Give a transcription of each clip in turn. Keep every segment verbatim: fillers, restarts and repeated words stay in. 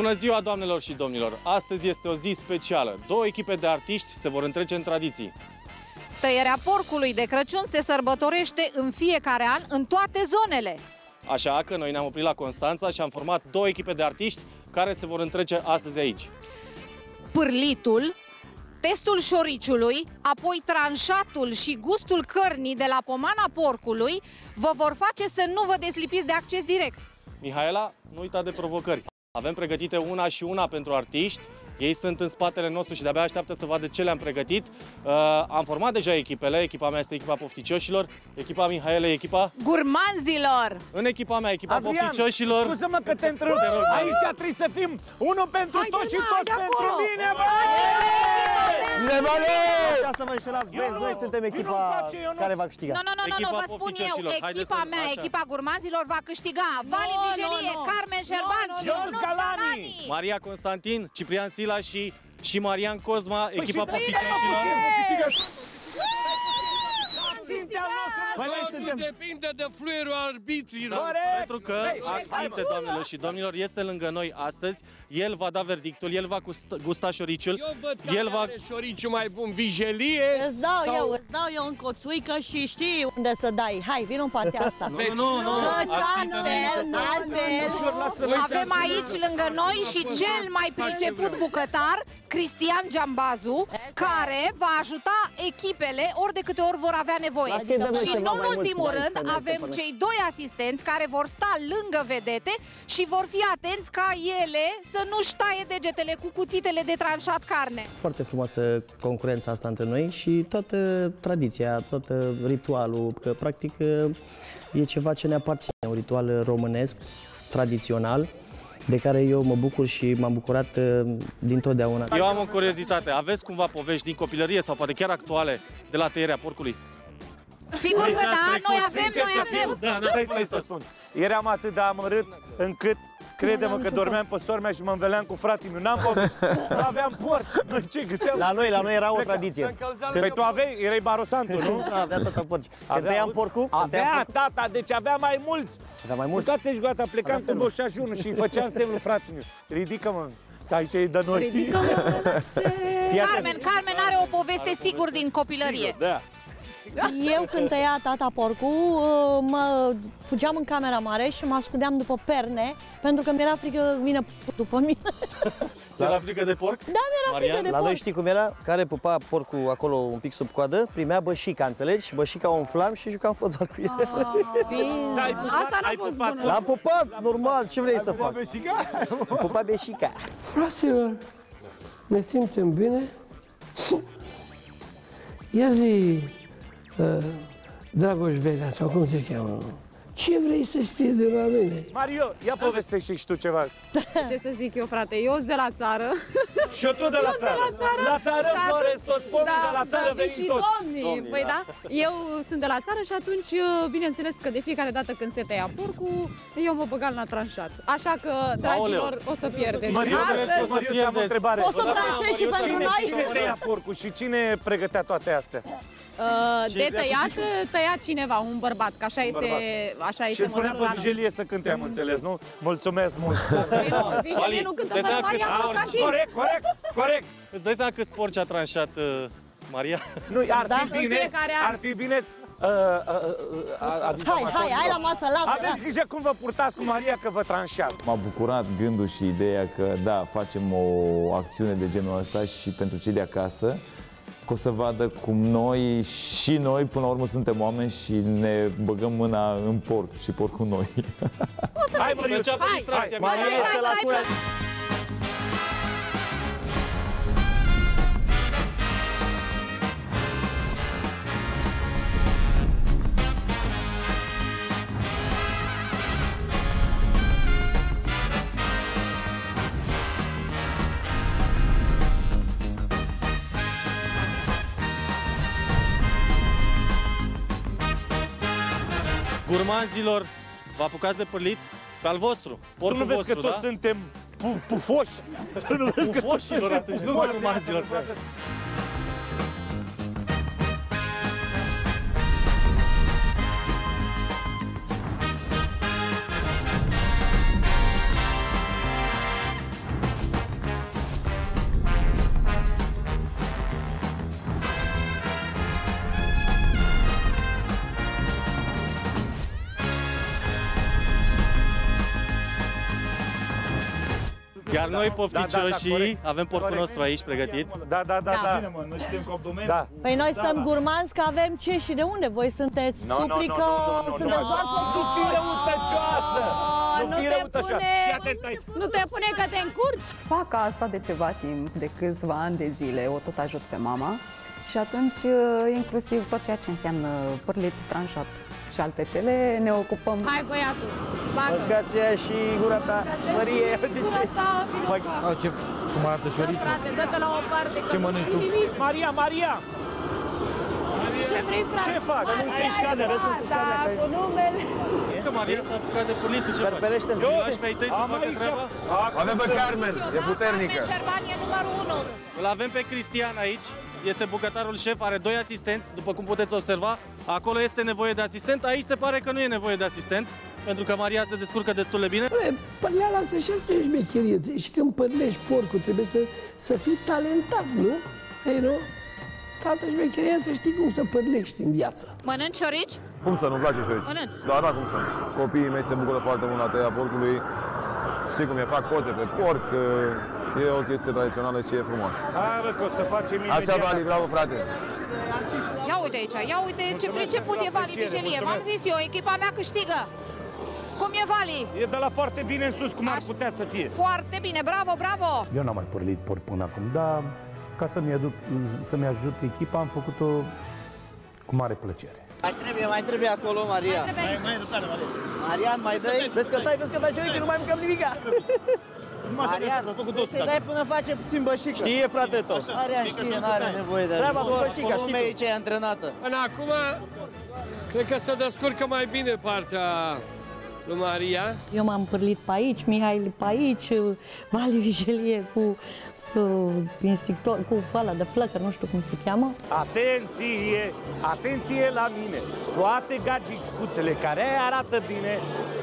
Bună ziua, doamnelor și domnilor! Astăzi este o zi specială. Două echipe de artiști se vor întrece în tradiții. Tăierea porcului de Crăciun se sărbătorește în fiecare an în toate zonele. Așa că noi ne-am oprit la Constanța și am format două echipe de artiști care se vor întrece astăzi aici. Pârlitul, testul șoriciului, apoi tranșatul și gustul cărnii de la pomana porcului vă vor face să nu vă deslipiți de acces direct. Mihaela, nu uita de provocări. Avem pregătite una și una pentru artiști. Ei sunt în spatele nostru și de-abia așteaptă să vadă ce le-am pregătit. Uh, am format deja echipele. Echipa mea este echipa pofticioșilor. Echipa Mihaela e echipa... Gurmanzilor! În echipa mea, echipa Adrian, pofticioșilor... Scuză-mă că te întreb. Aici trebuie să fim unul pentru Haide, toți și mă, toți de pentru acolo. mine, bă! Ca să vă înșelați, băieți, noi suntem echipa care va câștiga. Nu, nu, nu, nu, vă spun eu, echipa mea, echipa Gurmanzilor va câștiga. Vali Vigelie, Carmen Șerban și Ionuț Galani. Maria Constantin, Ciprian Sila și, și Marian Cosma, echipa pofticioșilor. Totul depinde de fluierul arbitrilor. Pentru că Axinte, doamnelor și domnilor, este lângă noi astăzi. El va da verdictul, el va gusta șoriciul. Eu văd că el va... are șoriciu mai bun, Vigelie. Îți dau sau... eu, îți dau eu în coțuică și știi unde să dai. Hai, vino în partea asta. Nu, nu, nu. Altfel, altfel. Avem aici lângă noi și cel mai priceput bucătar, Cristian Giambazu, care va ajuta echipele ori de câte ori vor avea nevoie. Și nu în ultimul rând avem cei doi asistenți care vor sta lângă vedete și vor fi atenți ca ele să nu-și taie degetele cu cuțitele de tranșat carne. Foarte frumoasă concurența asta între noi și toată tradiția, tot ritualul, că practic e ceva ce ne aparține, un ritual românesc, tradițional, de care eu mă bucur și m-am bucurat dintotdeauna. Eu am o curiozitate. Aveți cumva povești din copilărie sau poate chiar actuale de la tăierea porcului? Sigur că da, noi avem, noi avem. Da, da, da, spun. Eram atât de amărât încât, crede-mă că dormeam pe sora mea și mă înveleam cu fratele meu. N-am povești, aveam porci. Noi ce găseam? La noi, la noi era o tradiție. Păi tu aveai, erai barosantul, nu? Da, avea tata porci. Când tăiam porcul, avea tata, deci avea mai mulți. Avea mai mulți. Uitați-și gata, plecam cu douăzeci și unu și îi făceam semnul fratele meu. Ridică-mă. Aici e de noi. Ridică-mă. Carmen, Carmen are o poveste sigur din copilărie. Da. Eu când tăia tata porcul, mă fugeam în camera mare și mă ascundeam după perne, pentru că mi-era frică că vine după mine. Ți-era frică de porc? Da, mi-era frică de porc. La noi știi cum era? Care pupa porcul acolo un pic sub coadă, primea bășica, înțelegi? Și bășica o umflam și jucam fotbal cu el. Asta n-a fost bună. L-am pupat, normal, ce vrei să fac? Am pupat beșica. Fraților, ne simțim bine? Ia zi, uh, Dragoș Velea, sau cum se cheamă? Ce vrei să știi de la mine? Mario, ia povestește și tu ceva. Ce să zic eu, frate, eu sunt de la țară. Și eu tot de la țară. La țară, Flores, toți pomii de la țară venim și toți. domnii, păi da. Eu sunt de la țară și atunci, bineînțeles că de fiecare dată când se tăia porcul, eu mă băgam la tranșat. Așa că, dragilor, o să pierdeți. Mario, o să pierdeți. o întrebare. O să tranșezi și pentru noi? Cine tăia porcul și cine pregătea toate astea? Uh, de tăiat, tăia cineva, un bărbat, că așa este, așa este modelul la noi. Și Vigelie să cânte, am înțeles, nu? Mulțumesc mult! Vigelie nu cântă fără Maria Constantin. Corect, corect, corect! Îți dai seama câți porci a tranșat uh, Maria? Nu, ar Da. fi bine, ar fi bine... Uh, uh, uh, Hai, hai, hai la masă, lasă, aveți grijă cum vă purtați cu Maria, că vă tranșează. M-a bucurat gândul și ideea că, da, facem o acțiune de genul ăsta și pentru cei de acasă, că o să vadă cum noi și noi, până la urmă, suntem oameni și ne băgăm mâna în porc și porcul noi. Hai, Maria, înceapă distracția. Maria este la curent. Gurmanzilor, vă apucați de pârlit? Pe al vostru, porcul tu nu vezi vostru, că toți da? suntem pu pufoși? Tu nu vezi că Pufoșilor atunci, nu gurmanzilor. Iar noi, pofticioșii, da, da, da, avem porcul nostru aici pregătit. Da, da, da, da. Bine, mă, noi știm compliment. Da. Păi noi Da, suntem da. gurmanzi că avem ce și de unde? Voi sunteți No, no, no, suplică, no, no, no, no, sunteți no. doar Nu fi pofticioși. răutăcioasă! Nu Nu fi te răutăcioasă! pune, Fii atent aici! nu te pune că te încurci. Fac asta de ceva timp, de câțiva ani de zile, o tot ajut pe mama și atunci inclusiv tot ceea ce înseamnă pârlit, tranșat și alte cele ne ocupăm. Hai băiatul, bagă. Măscația și gura ta, Mărie, de ce? Gura ta, vino Fac- încoace. Au, ce, cum arată Bă, șorița? frate, dă-te la o parte, că Ce nu mănânci știi tu? nimic. Maria, Maria! Ce vrei, frate? Ce faci? Să nu strici carnea, să nu strici carnea, că- Cu numele. Vezi că Maria s-a apucat de purlit, tu ce faci? Perperește-l. Eu lași pe ai tăi să Am facă aici. treaba? Avem pe Carmen, E puternică. Carmen Șerban e numărul unu. Îl avem pe Cristian aici, este bucătarul șef, are doi asistenți, după cum puteți observa. Acolo este nevoie de asistent, aici se pare că nu e nevoie de asistent, pentru că Maria se descurcă destul de bine. Bă, părleala asta și asta e șmecherie. Și când părlești porcul, trebuie să, să fii talentat, nu? Ei, nu? Toată șmecheria să știi cum să părlești în viață. Mănânci șorici? Cum să nu-mi place șorici? Mănânci. Da, da, cum să nu. Copiii mei se bucură foarte mult la tăia porcului. Știi cum e, fac poze pe porc, e o chestie tradițională și e frumoasă. Hai, bă, că o să facem imediat. Așa, Vali, bravo, frate. Ia uite aici, ia uite ce priceput e Vali Vigelie. V-am zis eu, echipa mea câștigă. Cum e Vali? E de la foarte bine în sus, cum ar putea să fie. Foarte bine, bravo, bravo! Eu n-am mai părlit porc până acum, dar ca să-mi aduc, să-mi ajut echipa, am făcut-o cu mare plăcere. Mai trebuie, mai trebuie acolo, Maria. Mai, mai dă Maria. Marian, mai dă-i. Vezi că tai, vezi că tai șorici, nu mai mâncăm nimica. Marian, să-i dai până face puțin bășică. Știe, frate, tot. Marian știe, n-are nevoie de Treaba ajutor. cu Bășica, lumea știi e ce e antrenată. Până acum, cred că se descurcă mai bine partea lui Maria. Eu m-am pârlit pe aici, Mihail pe aici, Vali Vigelie cu uh, instinctor, cu ăla de flăcăr, nu știu cum se cheamă. Atenție, atenție la mine. Toate gagicuțele care arată bine.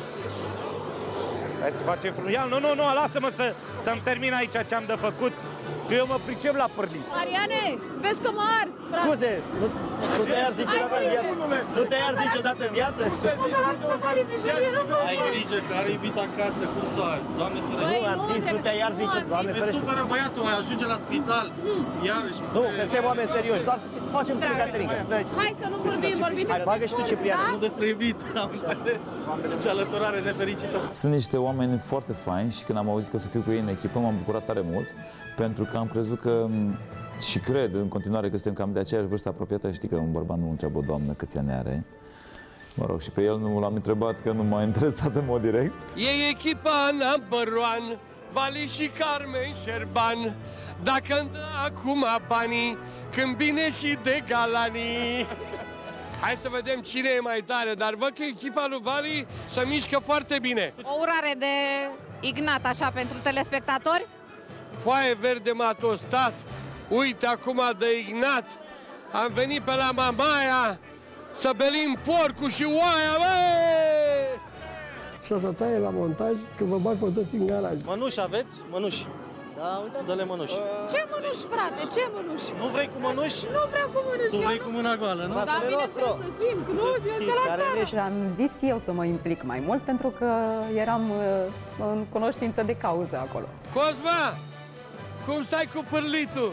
Hai să facem frumos. Ia, nu, nu, nu, lasă-mă să, să-mi termin aici ce am de făcut. Că eu mă pricep la pârlit. Mariane, vezi că mă arzi, frate. Scuze, nu, nu te arzi niciodată în viață? Nu te arzi niciodată în viață? O să las pe Vali Vigelie, nu Ai grijă că are iubit acasă, cum să o arzi, Doamne ferește. Nu, am zis, nu te-ai arzi niciodată, Doamne Se ferește. supără băiatul, ai ajunge la spital, iarăși. Nu, că suntem oameni serioși, doar facem puțin caterincă. Hai să nu vorbim, vorbim Hai, bagă și tu, Ciprian. Nu despre iubit, am înțeles. Ce alăturare nefericită. Sunt niște oameni foarte faini și când am auzit că o să fiu cu ei în echipă, m-am bucurat tare mult, pentru că am crezut că, și cred în continuare că suntem cam de aceeași vârstă apropiată. Știi că un bărbat nu întreabă o doamnă câți ani are. Mă rog, și pe el nu l-am întrebat, că nu m-a interesat în mod direct. E echipa number one, Vali și Carmen Șerban. Dacă îmi dă acum banii, când bine și de galanii. Hai să vedem cine e mai tare, dar văd că echipa lui Vali se mișcă foarte bine. O urare de Ignat, așa, pentru telespectatori. Foaie verde m-a tostat, uite acum de Ignat. Am venit pe la Mamaia să belim porcul și oaia, băi! Și o să taie la montaj că vă bag pe toți în garaj. Mănuși aveți? Mănuși. Da, uite. Dă-le mănuși. Ce mănuși, frate, ce mănuși? Nu vrei cu mănuși? Nu vreau cu mănuși. Tu vrei cu mâna goală, nu? Da, bineînțeles să simt, nu? Eu sunt la țară. Și am zis eu să mă implic mai mult pentru că eram uh, în cunoștință de cauză acolo. Cosma, cum stai cu pârlitul?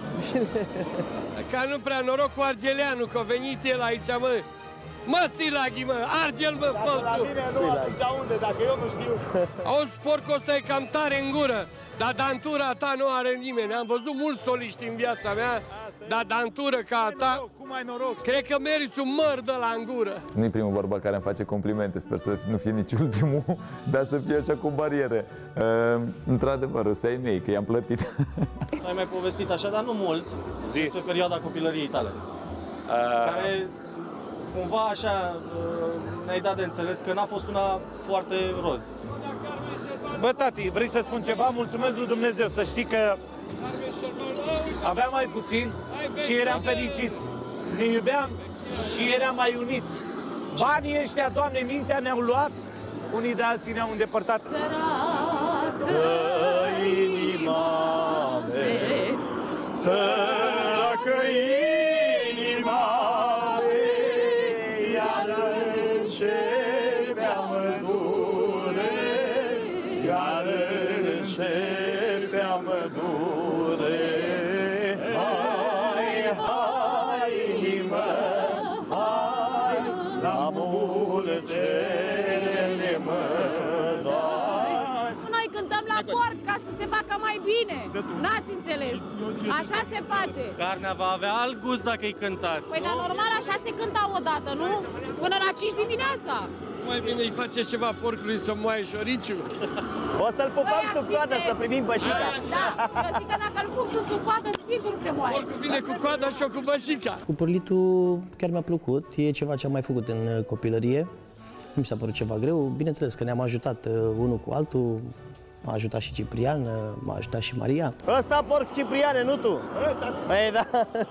Ca nu prea noroc cu Argeleanu, că a venit el aici, mă. Mă, Silaghi, mă, Argel, mă, fă tu. La mine nu, atunci unde, dacă eu nu știu. Auzi, porcul ăsta e cam tare în gură, dar dantura ta nu are nimeni. Am văzut mulți soliști în viața mea, dar dantură ca a ta, Cum ai noroc? cred că meriți un măr de la în gură. Nu-i primul bărbat care îmi face complimente, sper să nu fie nici ultimul, dar să fie așa cu bariere. Uh, într-adevăr, ăsta ai mei, că i-am plătit. Ai mai povestit așa, dar nu mult, Zi. despre perioada copilăriei tale, Uh, care cumva așa ne-ai dat de înțeles că n-a fost una foarte roz. Bă, tati, vrei să spun ceva? Mulțumesc lui Dumnezeu, să știi că aveam mai puțin și eram fericiți. Ne iubeam și eram mai uniți. Banii ăștia, Doamne, mintea ne-au luat, unii de alții ne-au îndepărtat. Inima mea, săracă inima mea, iar începea mă dure, iar începea mure, hai, hai, inimă, hai, la mulțime, mă, dai. Noi cântăm la porc ca să se facă mai bine. N-ați înțeles. Așa se face. Carnea va avea alt gust dacă îi cântați. Păi, dar normal așa se cânta odată, nu? Până la cinci dimineața. Mai bine îi face ceva porcului să moaie șoriciu. O să-l pupăm Băi, sub coadă, să primim bășica. Da, eu zic că dacă îl pup sub coadă, sigur se moaie. Porcul vine cu coada și eu cu bășica. Cu pârlitul chiar mi-a plăcut, e ceva ce am mai făcut în copilărie. Nu mi s-a părut ceva greu, bineînțeles că ne-am ajutat unul cu altul, m-a ajutat și Ciprian, m-a ajutat și Maria. Ăsta porc Cipriane, nu tu? Păi da.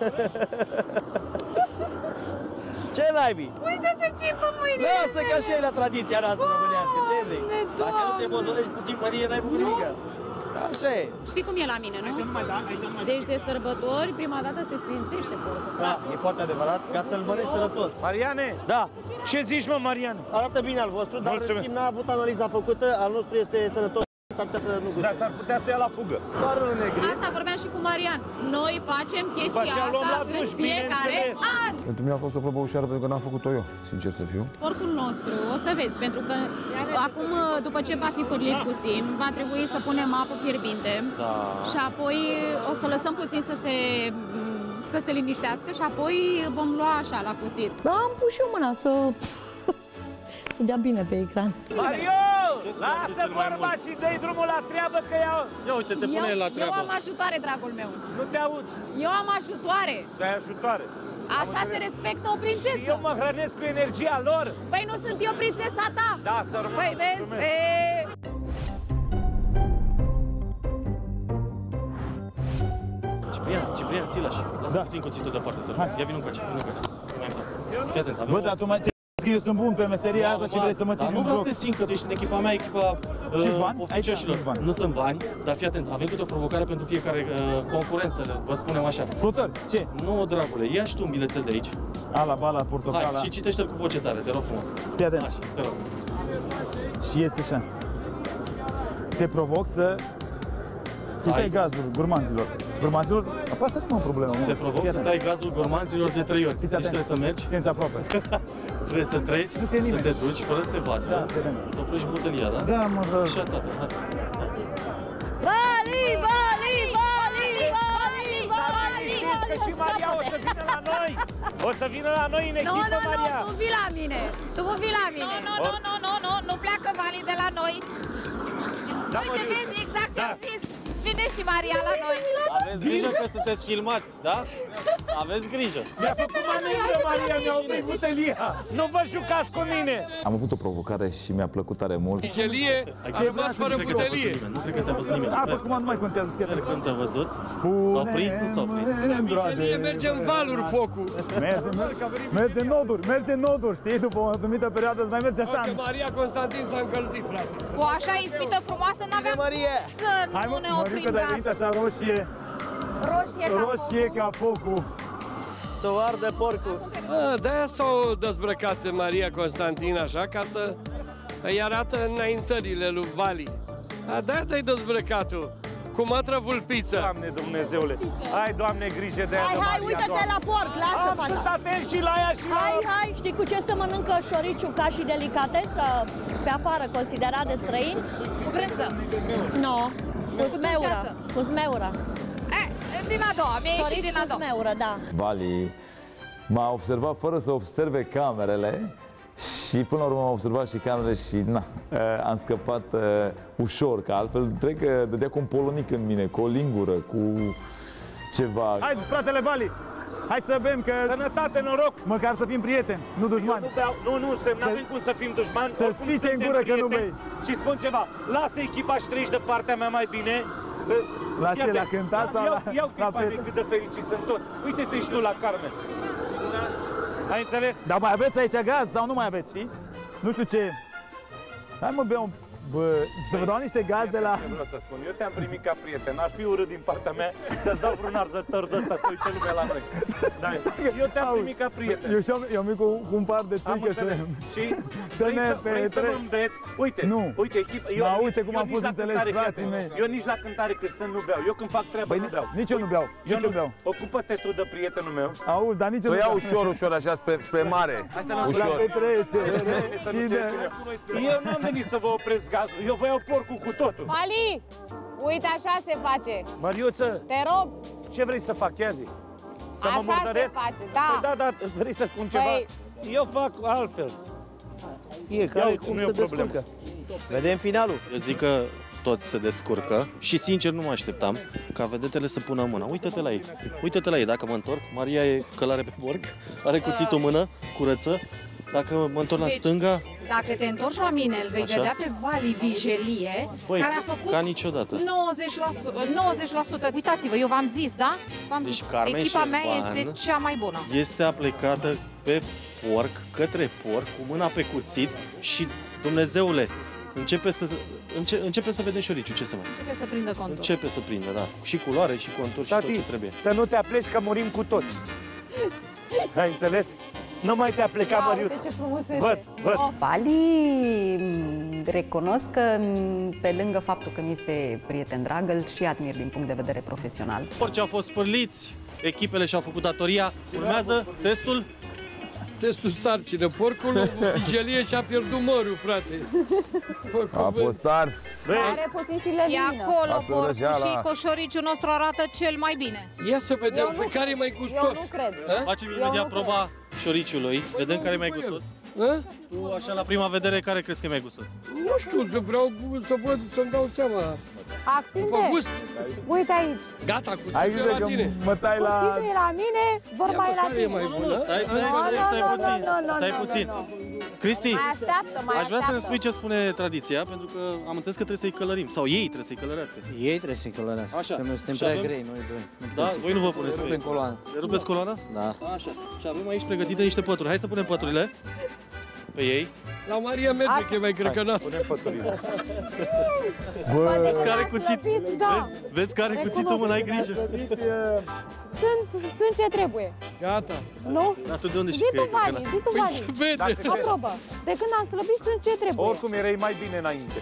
Ce naibii? Uite-te ce pe mâinile. Lasă că așa e la tradiția noastră românească, ce vrei? Dacă nu te mozolești puțin Marie, n-ai făcut nimic. Așa e. Știi cum e la mine, nu? Deci de sărbători, prima dată se sfințește porcul. Da, e foarte adevărat, ca să-l mănânci sănătos. Mariane? Da. Ce zici, mă, Mariane? Arată bine al vostru, dar în schimb n-a avut analiza făcută, al nostru este sănătos. S-ar putea să nu guste. Dar s-ar putea să ia la fugă. Doar în negri. Asta vorbeam și cu Marian. Noi facem chestia asta în fiecare an. Pentru mine a fost o probă ușoară pentru că n-am făcut-o eu, sincer să fiu. Porcul nostru, o să vezi, pentru că acum, după ce va fi pârlit puțin, va trebui să punem apă fierbinte. Da. Și apoi o să lăsăm puțin să se, să se liniștească și apoi vom lua așa la cuțit. Da, am pus și eu mâna să... să dea bine pe ecran. Mario! Lasă vorba și dă-i drumul la treabă că iau... Ia uite, te pune eu, la treabă. Eu am ajutoare, dragul meu. Nu te aud. Eu am ajutoare. Dai ajutoare. Așa se respectă o prințesă. Eu mă hrănesc cu energia lor. Păi nu sunt eu prințesa ta. Da, să rămână. Păi vezi? E... Ciprian, Ciprian, Silaș, lasă puțin cuțitul deoparte, te rog. Ia vin încoace, vin încoace. Mai în față. Fii atent, avem Bă, o- dar tu mai eu sunt bun pe meseria asta și vrei să mă ții Dar nu în vreau bloc. să te țin, că tu ești în echipa mea, echipa Și uh, bani? oficioșilor. Aici nu bani. Nu sunt bani, dar fii atent, avem câte o provocare pentru fiecare uh, concurență, vă spunem așa. Flutări, ce? Nu, dragule, ia și tu un bilețel de aici. Ala, bala, portocala. Hai, și citește-l cu voce tare, te rog frumos. Fii atent. Așa, te rog. Și este așa. Te provoc să... să Ai. tai gazul gurmanzilor. Gurmanzilor? Asta nu e o problemă. Te provoc să tai gazul gormanților de trei ori. Fiți Deci atent. trebuie să mergi, Țineți aproape. trebuie să treci, Nu te să nimeni. te duci fără să te vadă, Da, vedem. să oprești butelia, da? Da, mă, vă... Și atât. Hai. Vali, Vali, Vali, Vali, Vali, Știți că și Maria o să vină la noi. O să vină la noi în Nu, echipă, nu, nu, Maria. tu vii la mine. Tu vii la mine. Nu, nu, nu, nu, nu, nu pleacă Vali de la noi. Da, Uite, Măriuță. vezi exact ce Da. am zis. Vine și Maria la noi. Aveți grijă că sunteți filmați, da? Aveți grijă. Mi-a făcut manevră, Maria, mi-a oprit butelia. Nu vă jucați cu mine. Am avut o provocare și mi-a plăcut tare mult. Vijelie, a rămas fără Nu cred că te-a văzut butelie. nimeni, Nu cred că te-a văzut nimeni. A, Sper, acum nu mai contează. sper că nu te-a văzut. S-au prins, nu s-au prins. Vijelie merge în valuri focul. Merge, merge, merge în noduri, merge în noduri, știi? După o anumită perioadă îți mai merge așa. Că Maria Constantin s-a încălzit, frate. Cu așa ispită frumoasă n-aveam Marie. să Hai, nu mă, ne oprim Măriucă, dar ai venit gazul. așa roșie, Roșie ca roșie ca focul. Să o ardă porcul. A, de-aia s-au dezbrăcat Maria Constantin așa, ca să îi arată înaintările lui Vali. A, de-aia te-ai dezbrăcat-o, cu mătră vulpiță. Doamne Dumnezeule, hai, Doamne, grijă de ea, Hai, de hai, Maria, uită-te Doamne. la porc, lasă Am, sunt fata. atent și la ea și la... Hai, hai, știi cu ce se mănâncă șoriciu ca și delicatesă pe afară, considerat de străin? cu brânză. Nu, cu smeură, dulceață. cu smeură. Eh, din a doua, mi-a ieșit Șorici din a cu doua. smeură, da. Vali m-a observat fără să observe camerele și până la urmă m-a observat și camerele și na, uh, am scăpat uh, ușor, că altfel cred că dădea cu un polonic în mine, cu o lingură, cu ceva. Hai, fratele Vali, hai să bem că... Sănătate, noroc! Măcar să fim prieteni, nu dușmani. Nu, beau, nu, nu, să, n-avem cum să fim dușmani. să oricum spice în suntem gură că nu prieteni. bei. Și spun ceva, lasă echipa și treci de partea mea mai bine. La Ia ce, te- la cântat sau iau, la- iau la clipa mea prieten? cât de fericiți sunt toți. Uite-te și tu la Carmen. Ai înțeles? Dar mai aveți aici gaz sau nu mai aveți, știi? Nu știu ce. Hai mă, bea un, Bă, să vă dau niște gaz de la... Vreau să spun, eu te-am primit ca prieten, aș fi urât din partea mea să-ți dau vreun arzător de ăsta să uite lumea la noi. Da, eu te-am primit ca prieten. Eu și-am eu mi cu, cu un par de Am țuică înțeles. să... Și să vrei ne să, vrei să mă petre- înveți? Uite, Nu. uite, echipa... Da, uite cum am fost nici la înțeles, cântare, frații fii mei. atent. Eu nici la cântare cât să nu beau. Eu când fac treaba Păi nu beau. nici eu nu beau, Eu nici eu beau. Ocupă-te tu de prietenul meu. Auzi, dar nici eu Să nu iau beau. ușor, ușor, așa, spre, spre mare. La petrecere. Să nu Și știe de... cine. Eu n-am venit să vă opresc gazul, eu vă iau porcul cu totul. Ali, uite așa se face. Mariuță, Te rog. ce vrei să fac? Ia zi. Să mă Așa se murdăresc? face, da. Păi da, da, vrei să spun ceva? Păi- Eu fac altfel. Fiecare Ia, cum nu e se o problemă. descurcă. Vedem finalul. Eu zic că toți se descurcă și sincer nu mă așteptam ca vedetele să pună mâna. Uită-te la ei. Uită-te la ei. Dacă mă întorc, Maria e călare pe porc, are cuțitul în mână, curăță. Dacă mă întorc la Deci, stânga, Dacă te întorci la mine, îl vei Așa. vedea pe Vali Vigelie, Băi, care a făcut ca niciodată. nouăzeci la sută. nouăzeci la sută. Uitați-vă, eu v-am zis, da? V-am Deci zis, Carmen echipa mea Șerban este cea mai bună. este aplicată pe porc, către porc, cu mâna pe cuțit și, Dumnezeule, începe să, înce, începe să vedem șoriciul, ce să mai. Începe să prindă contul. Începe să prindă, da. Și culoare, și contur, și tot ce trebuie. să nu te apleci că murim cu toți. Ai înțeles? Nu mai te-a plecat, Ia, Măriuț. uite ce frumos este. Văd, văd. Vali, m, recunosc că m, pe lângă faptul că mi este prieten drag, îl și admir din punct de vedere profesional. Orice au fost spărliți, echipele și-au făcut datoria. Urmează testul. Testul sarcină. Porcul Vigelie și-a pierdut mărul, frate. A fost ars. Are puțin și E lenină. acolo Lasă porcul răjeala. și coșoriciul nostru arată cel mai bine. Ia să vedem Eu pe nu care e mai Eu gustos. nu cred. Ha? Facem Eu imediat nu proba șoriciului. Vedem care e mai Băi, gustos. Ha? Tu, așa, la prima vedere, care crezi că e mai gustos? Nu știu, să vreau să văd, să-mi dau seama. Axinde, După gust. uite aici. Gata, cu Ai ține grijă la că tine. mă tai la... Puținul e la mine, vor Ia, mai bă, la care e tine. mai bună? Stai, stai, Nu, stai, nu, stai nu, puțin. nu, nu, Stai nu, puțin. nu, Cristi, Mai așteaptă, mai aș vrea să ne așteaptă. spui ce spune tradiția, pentru că am înțeles că trebuie să-i călărim. Sau ei trebuie să-i călărească. Ei trebuie să-i călărească. Așa. Că noi suntem Și prea avem- grei, noi doi. Nu Da? putem să- Voi nu vă puneți Ne pe rupem ei. coloana. Le rupeți coloana? Da. Așa. Și avem aici pregătite niște pături. Hai să punem păturile pe ei. La Maria merge, că e mai crăcănat. Punem păturile. Vezi care cuțit? slăbit, da. Vezi, vezi care cuțitul, mă, n-ai grijă. Sunt, sunt ce trebuie. Gata. Nu? Dar tu de unde știi Zi că tu, e Vali, crăcănat? zi tu, Păi Vali. se vede. Dacă ce- Aprobă. De când am slăbit, sunt ce trebuie. Oricum erai mai bine înainte.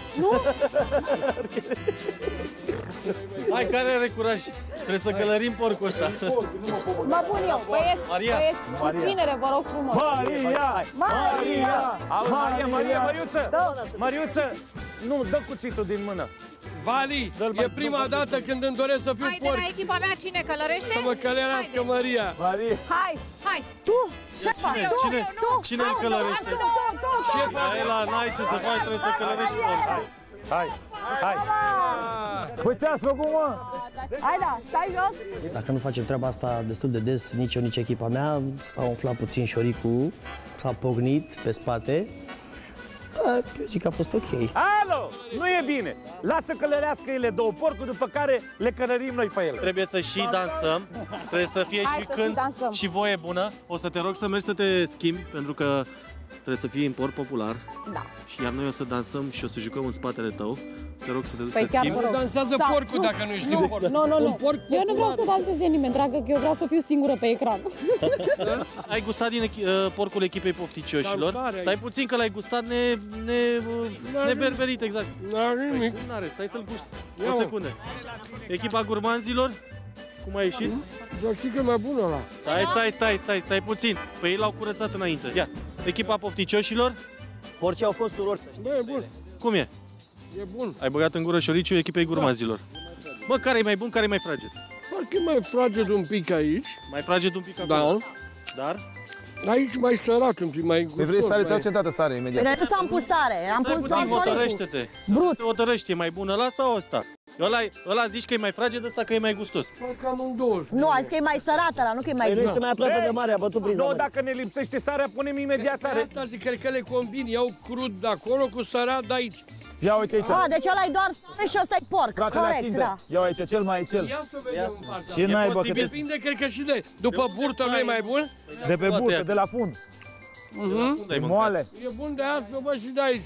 Hai, care are curaj? Trebuie să călărim porcul ăsta. Mă pun eu. Băieți, Maria. băieți, susținere, vă rog frumos. Maria! Maria! Auzi, Maria, Maria, Mariuță! Da. Mariuță! Nu, dă cuțitul din mână. Vali, e prima dată când îmi doresc să fiu Hai, de la porc. echipa mea, cine călărește? Să mă călerească Haide. Maria. Maria! Hai, Hai! tu, Cine, șefa, tu, cine, tu. cine îl călărește? Tu, tu, tu. Ela, n-ai ce să faci, trebuie să călărești porcul. Hai, hai. Păi ce ați făcut, mă? Hai da, stai jos. Dacă nu facem treaba asta destul de des, nici eu, nici echipa mea, s-a umflat puțin șoricul, s-a pocnit pe spate. Da, eu zic că a fost ok. Alo! Nu e bine! Lasă călărească ele două porcuri, după care le călărim noi pe ele. Trebuie să și dansăm, trebuie să fie Hai și să și cânt dansăm. și voie bună. O să te rog să mergi să te schimbi, pentru că trebuie să fii import popular. Da. Și iar noi o să dansăm și o să jucăm în spatele tău. Te rog să te duci Păi să te chiar schimbi. vă rog. Dansează Sau- porcul nu, dacă nu știi nu, porc. Nu, nu, Un nu. porc Eu nu vreau să popular. danseze nimeni, dragă, că eu vreau să fiu singură pe ecran. Ai gustat din echi- uh, porcul echipei pofticioșilor. Dar care ai? Stai puțin că l-ai gustat ne, ne, uh, N-are neberberit, exact. N-are Păi nimic. cum n-are? Stai să-l guști. Ia, O mă. secundă. Echipa gurmanzilor, cum a ieșit? Dar știi că e mai bună ăla. Stai, stai, stai, stai, stai puțin. Păi ei l-au curățat înainte. Ia, echipa pofticioșilor, Porcii au fost surori, să știi. Bă, e bun. cum e? E bun. Ai băgat în gură șoriciul echipei gurmanzilor. Bă, care e mai bun, care e mai fraged? Parcă e mai fraged un pic aici. Mai fraged un pic acolo. Da. Dar? Aici mai sărat un pic, mai Păi gustos. vrei sare, mai- ți-au centată sare imediat. Păi nu s-am pus sare, am Stai pus puțin, doar șoricul. hotărăște-te. Brut. Te hotărăște, e mai bun ăla sau ăsta? Ăla, ăla zici că e mai fraged, ăsta că e mai gustos. Parcă am un douăzeci. Nu, a zis că e mai sărat ăla, nu că e mai Păi nu gust. este mai aproape de mare, a bătut priza. Nu, mare. dacă ne lipsește sarea, punem imediat Pe sare. asta zic, cred că le combin. Iau crud de acolo cu sărat de aici. Ia uite aici. A, deci ăla e doar sare și ăsta e porc. Fratele Corect, Asinde. da. Ia uite, cel mai e cel. Ia să vedem asta. Ce n-ai, bă, că posibil. te... Depinde, cred că și de... După burtă nu e mai bun? De pe burtă, de la fund. Mhm. Unde ai E mâncat? moale. E bun de asta, bă, și de aici.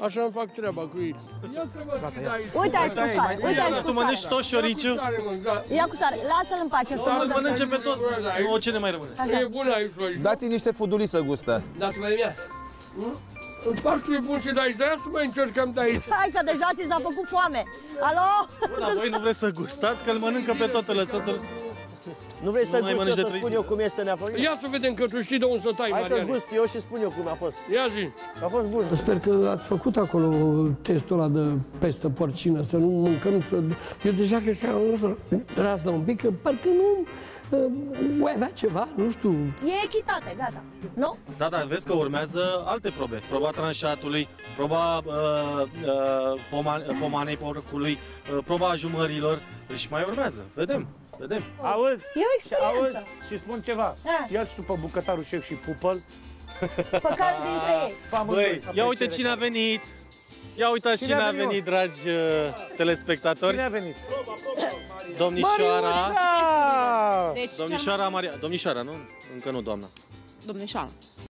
Așa îmi fac treaba cu ei. Ia-ți-vă și de aici. Uite aici cu sare, uite aici cu Tu mănânci sare. tot șoriciu? Ia cu sare, lasă-l în pace. O să-l mănânce pe tot. Nu, ce ne mai rămâne? E bună aici, șorici. Dați-i niște fudulii să gustă. Dați-mă de mea. În parcă e bun și de aici, de aia să mai încercăm de aici. Hai că deja ți s-a făcut foame. Alo? Bă, dar voi nu vreți să gustați? Că îl mănâncă pe tot, îl lăsăm să-l... Nu vrei să mai gust mănânci eu de să trei spun zile. eu cum este neapărat? Ia să vedem că tu știi de unde să tai, Hai să Mariane. gust eu și spun eu cum a fost. Ia zi. A fost bun. Sper că ați făcut acolo testul ăla de pestă porcină, să nu mâncăm, să... Eu deja cred că am razna un pic, că parcă nu voi avea ceva, nu știu. E echitate, gata. Nu? Da, da, vezi că urmează alte probe. Proba tranșatului, proba uh, uh, poma, pomanei porcului, uh, proba ajumărilor și mai urmează. Vedem, vedem. Auzi? E o experiență. Auzi? Și spun ceva. Da. Ia-ți tu pe bucătarul șef și pupă-l. Pe care dintre ei? Băi, ia uite cine a venit. Ia uitați cine, cine a venit, venit dragi uh, telespectatori. Cine a venit? Domnișoara. Deci Domnișoara Maria. Domnișoara, nu? Încă nu, doamna. Domnișoara.